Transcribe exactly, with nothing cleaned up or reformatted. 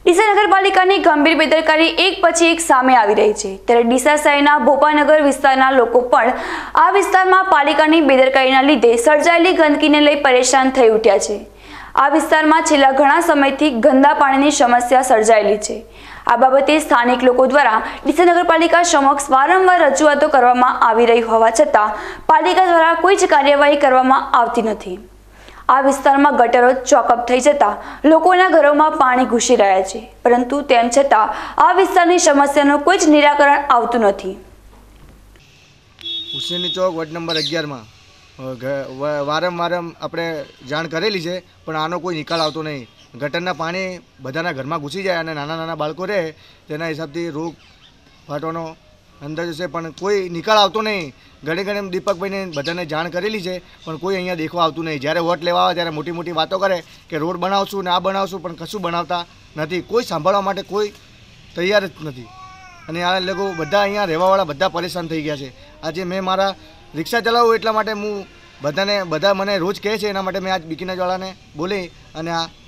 ડીસા નગરપાલિકાની ગંભીર બેદરકારી એક પછી એક સામે આવી રહી છે, ત્યારે ડીસા શહેરના ભોપાનગર વિસ્તારના લોકો પણ આ વિસ્તારમાં પાલિકાની બેદરકારીના લીધે સર્જાયેલી ગંદકીને લઈ પરેશાન થઈ ઉઠ્યા છે। આ વિસ્તારમાં છેલ્લા ઘણા સમયથી ગંદા પાણીની સમસ્યા સર્જાયેલી છે। આ બાબતે સ્થાનિક લોકો દ્વારા ડીસા નગરપાલિકા સમક્ષ વારંવાર રજૂઆતો કરવામાં આવી રહી હોવા છતાં પાલિકા દ્વારા કોઈ જ કાર્યવાહી કરવામાં આવતી નથી। આ વિસ્તારમાં ગટરો ચોકઅપ થઈ જતા લોકોના ઘરોમાં પાણી ઘૂસી રહ્યા છે, પરંતુ તેમ છતાં આ વિસ્તારની સમસ્યાનું કોઈ જ નિરાકરણ આવતું નથી। હુસેની ચોક વોર્ડ નંબર અગિયાર માં વારંવાર આપણે જાણ કરેલી છે, પણ આનો કોઈ નિકાલ આવતો નહીં। ગટરના પાણી બધાના ઘરમાં ઘૂસી જાય અને નાના નાના બાળકો રહે તેના હિસાબથી રોગ ફાટવાનો અંદર જશે, પણ કોઈ નિકાલ આવતો નહીં। ઘણી ઘણી દીપકભાઈને બધાને જાણ કરેલી છે, પણ કોઈ અહીંયા દેખવા આવતું નહીં। જ્યારે વોટ લેવા આવે ત્યારે મોટી મોટી વાતો કરે કે રોડ બનાવશું ને આ બનાવશું, પણ કશું બનાવતા નથી। કોઈ સાંભળવા માટે કોઈ તૈયાર જ નથી, અને આ લોકો બધા અહીંયા રહેવાવાળા બધા પરેશાન થઈ ગયા છે। આજે મેં મારા રિક્ષા ચલાવું એટલા માટે હું બધાને બધા મને રોજ કહે છે, એના માટે મેં આજ બિકીનાજવાળાને બોલી અને આ